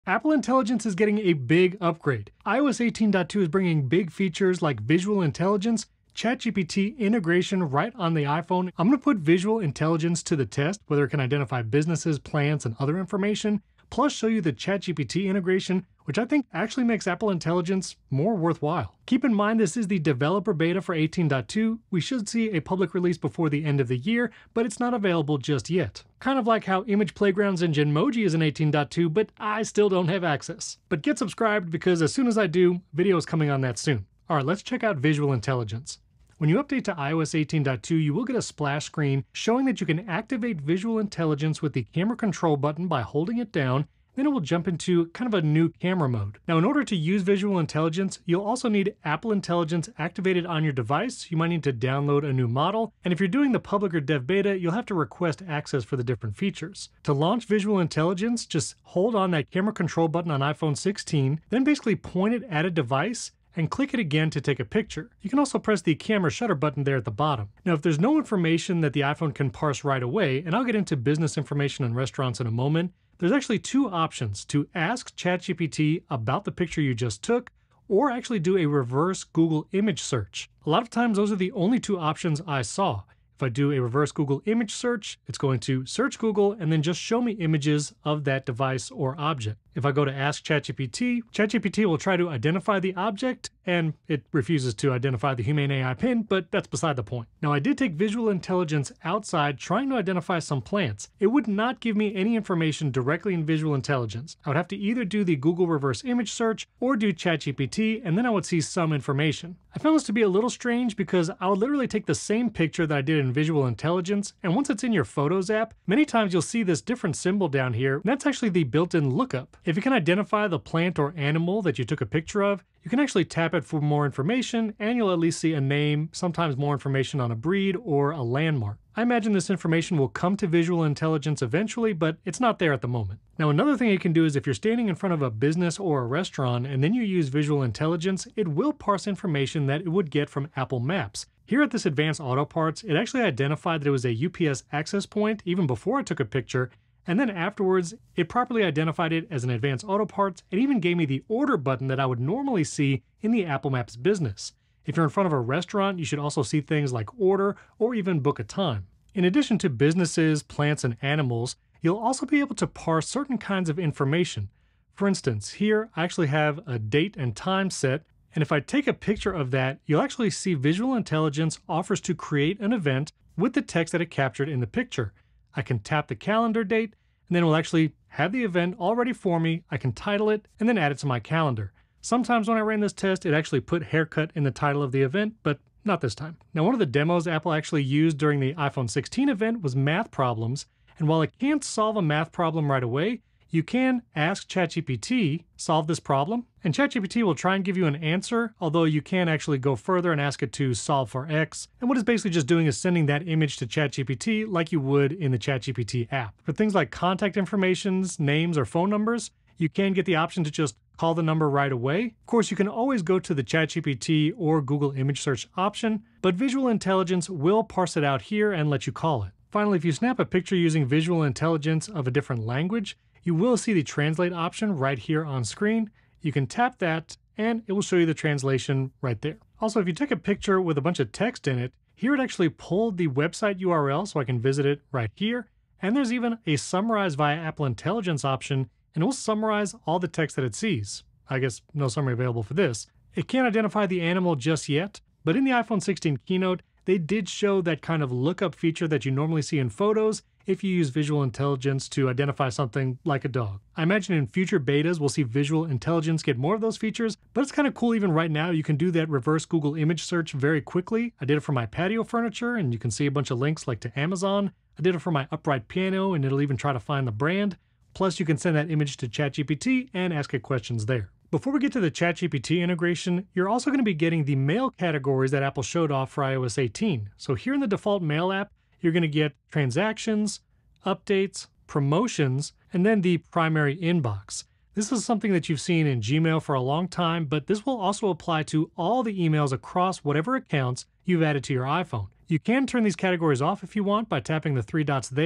Apple Intelligence is getting a big upgrade. iOS 18.2 is bringing big features like visual intelligence, ChatGPT integration right on the iPhone. I'm going to put visual intelligence to the test, whether it can identify businesses, plants, and other information, plus show you the ChatGPT integration, which I think actually makes Apple Intelligence more worthwhile. Keep in mind this is the developer beta for 18.2. We should see a public release before the end of the year, but it's not available just yet. Kind of like how Image Playgrounds and Genmoji is in 18.2, but I still don't have access. But get subscribed because as soon as I do, video is coming on that soon. Alright, let's check out visual intelligence. When you update to iOS 18.2, you will get a splash screen showing that you can activate visual intelligence with the camera control button by holding it down. Then it will jump into kind of a new camera mode. Now, in order to use visual intelligence, you'll also need Apple Intelligence activated on your device. You might need to download a new model. And if you're doing the public or dev beta, you'll have to request access for the different features. To launch visual intelligence, just hold on that camera control button on iPhone 16, then basically point it at a device and click it again to take a picture. You can also press the camera shutter button there at the bottom. Now, if there's no information that the iPhone can parse right away, and I'll get into business information and restaurants in a moment, there's actually two options: to ask ChatGPT about the picture you just took, or actually do a reverse Google image search. A lot of times those are the only two options I saw. If I do a reverse Google image search, it's going to search Google and then just show me images of that device or object. If I go to Ask ChatGPT, ChatGPT will try to identify the object, and it refuses to identify the Humane AI pin, but that's beside the point. Now, I did take visual intelligence outside trying to identify some plants. It would not give me any information directly in visual intelligence. I would have to either do the Google reverse image search or do ChatGPT, and then I would see some information. I found this to be a little strange because I would literally take the same picture that I did in visual intelligence, and once it's in your Photos app, many times you'll see this different symbol down here, and that's actually the built-in lookup. If you can identify the plant or animal that you took a picture of, you can actually tap it for more information, and you'll at least see a name, sometimes more information on a breed or a landmark. I imagine this information will come to visual intelligence eventually, but it's not there at the moment. Now, another thing you can do is if you're standing in front of a business or a restaurant and then you use visual intelligence, it will parse information that it would get from Apple Maps. Here at this Advanced Auto Parts, it actually identified that it was a UPS access point even before I took a picture, and then afterwards, it properly identified it as an Advanced Auto Parts and even gave me the order button that I would normally see in the Apple Maps business. If you're in front of a restaurant, you should also see things like order or even book a time. In addition to businesses, plants, and animals, you'll also be able to parse certain kinds of information. For instance, here I actually have a date and time set, and if I take a picture of that, you'll actually see visual intelligence offers to create an event with the text that it captured in the picture. I can tap the calendar date, and then it will actually have the event all ready for me. I can title it and then add it to my calendar. Sometimes when I ran this test, it actually put haircut in the title of the event, but not this time. Now, one of the demos Apple actually used during the iPhone 16 event was math problems, and while it can't solve a math problem right away, you can ask ChatGPT, solve this problem, and ChatGPT will try and give you an answer, although you can actually go further and ask it to solve for X. And what it's basically just doing is sending that image to ChatGPT like you would in the ChatGPT app. For things like contact informations, names, or phone numbers, you can get the option to just call the number right away. Of course, you can always go to the ChatGPT or Google image search option, but visual intelligence will parse it out here and let you call it. Finally, if you snap a picture using visual intelligence of a different language, you will see the translate option right here on screen. You can tap that and it will show you the translation right there. Also, if you take a picture with a bunch of text in it, here it actually pulled the website URL so I can visit it right here. And there's even a summarize via Apple Intelligence option, and it will summarize all the text that it sees. I guess no summary available for this. It can't identify the animal just yet, but in the iPhone 16 keynote, they did show that kind of lookup feature that you normally see in photos if you use visual intelligence to identify something like a dog. I imagine in future betas we'll see visual intelligence get more of those features, but it's kind of cool even right now. You can do that reverse Google image search very quickly. I did it for my patio furniture, and you can see a bunch of links like to Amazon. I did it for my upright piano, and it'll even try to find the brand. Plus, you can send that image to ChatGPT and ask it questions there. Before we get to the ChatGPT integration, you're also going to be getting the mail categories that Apple showed off for iOS 18. So here in the default mail app, you're going to get transactions, updates, promotions, and then the primary inbox. This is something that you've seen in Gmail for a long time, but this will also apply to all the emails across whatever accounts you've added to your iPhone. You can turn these categories off if you want by tapping the three dots there,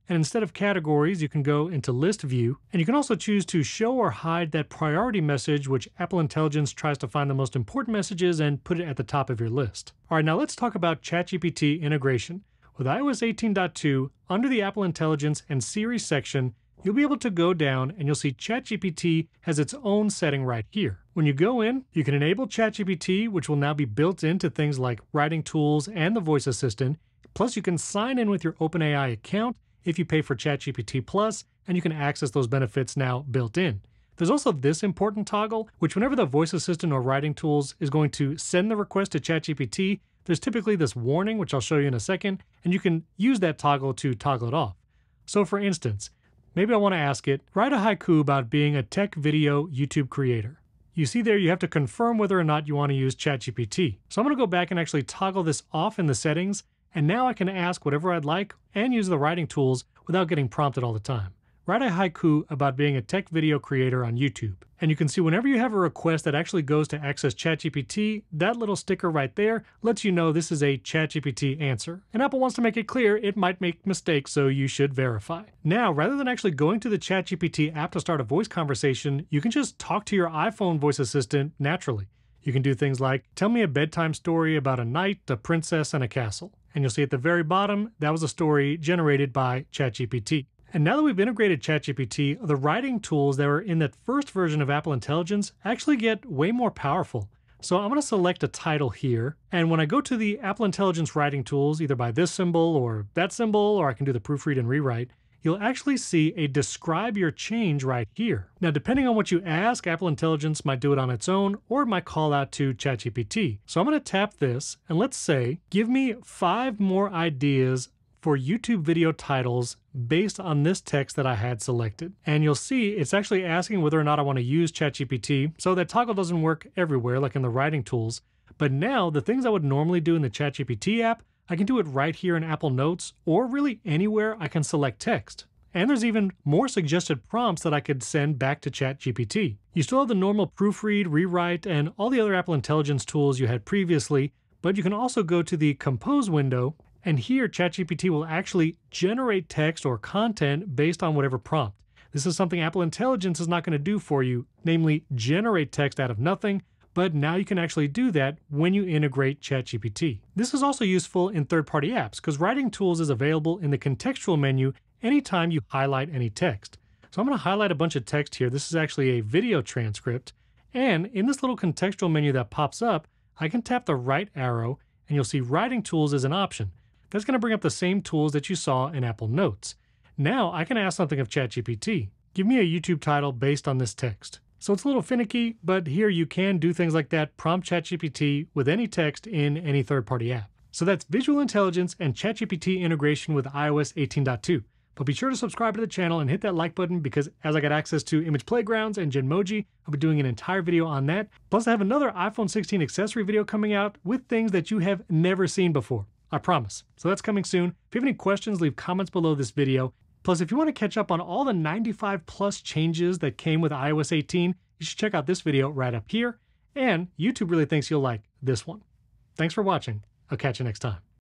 And instead of categories, you can go into list view, and you can also choose to show or hide that priority message, which Apple Intelligence tries to find the most important messages and put it at the top of your list. All right, now let's talk about ChatGPT integration. With iOS 18.2, under the Apple Intelligence and Siri section, you'll be able to go down and you'll see ChatGPT has its own setting right here. When you go in, you can enable ChatGPT, which will now be built into things like writing tools and the voice assistant. Plus, you can sign in with your OpenAI account if you pay for ChatGPT Plus, and you can access those benefits now built in. There's also this important toggle, which whenever the voice assistant or writing tools is going to send the request to ChatGPT, there's typically this warning, which I'll show you in a second, and you can use that toggle to toggle it off. So for instance, maybe I want to ask it, write a haiku about being a tech video YouTube creator. You see there you have to confirm whether or not you want to use ChatGPT. So I'm going to go back and actually toggle this off in the settings, and now I can ask whatever I'd like and use the writing tools without getting prompted all the time. Write a haiku about being a tech video creator on YouTube. And you can see whenever you have a request that actually goes to access ChatGPT, that little sticker right there lets you know this is a ChatGPT answer. And Apple wants to make it clear it might make mistakes, so you should verify. Now, rather than actually going to the ChatGPT app to start a voice conversation, you can just talk to your iPhone voice assistant naturally. You can do things like, tell me a bedtime story about a knight, a princess, and a castle. And you'll see at the very bottom, that was a story generated by ChatGPT. And now that we've integrated ChatGPT, the writing tools that were in that first version of Apple Intelligence actually get way more powerful. So I'm going to select a title here, and when I go to the Apple Intelligence writing tools, either by this symbol or that symbol, or I can do the proofread and rewrite, you'll actually see a describe your change right here. Now, depending on what you ask, Apple Intelligence might do it on its own, or it might call out to ChatGPT. So I'm going to tap this, and let's say, give me 5 more ideas for YouTube video titles based on this text that I had selected. And you'll see it's actually asking whether or not I want to use ChatGPT, so that toggle doesn't work everywhere like in the writing tools. But now the things I would normally do in the ChatGPT app, I can do it right here in Apple Notes, or really anywhere I can select text. And there's even more suggested prompts that I could send back to ChatGPT. You still have the normal proofread, rewrite, and all the other Apple Intelligence tools you had previously, but you can also go to the Compose window, and here ChatGPT will actually generate text or content based on whatever prompt. This is something Apple Intelligence is not going to do for you, namely generate text out of nothing, but now you can actually do that when you integrate ChatGPT. This is also useful in third-party apps because Writing Tools is available in the contextual menu anytime you highlight any text. So I'm going to highlight a bunch of text here. This is actually a video transcript. And in this little contextual menu that pops up, I can tap the right arrow and you'll see Writing Tools as an option. That's going to bring up the same tools that you saw in Apple Notes. Now I can ask something of ChatGPT. Give me a YouTube title based on this text. So it's a little finicky, but here you can do things like that, prompt ChatGPT with any text in any third-party app. So that's visual intelligence and ChatGPT integration with iOS 18.2. But be sure to subscribe to the channel and hit that like button because as I get access to image playgrounds and Genmoji, I'll be doing an entire video on that. Plus I have another iPhone 16 accessory video coming out with things that you have never seen before. I promise. So that's coming soon. If you have any questions, leave comments below this video. Plus, if you want to catch up on all the 95 plus changes that came with iOS 18, you should check out this video right up here. And YouTube really thinks you'll like this one. Thanks for watching. I'll catch you next time.